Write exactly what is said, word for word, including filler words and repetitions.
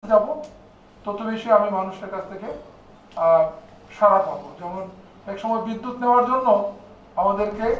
যাব তত বেশি আমি মানুষের কাছ থেকে সাড়া পাবো। যেমন এক সময় বিদ্যুৎ নেওয়ার জন্য আমাদেরকে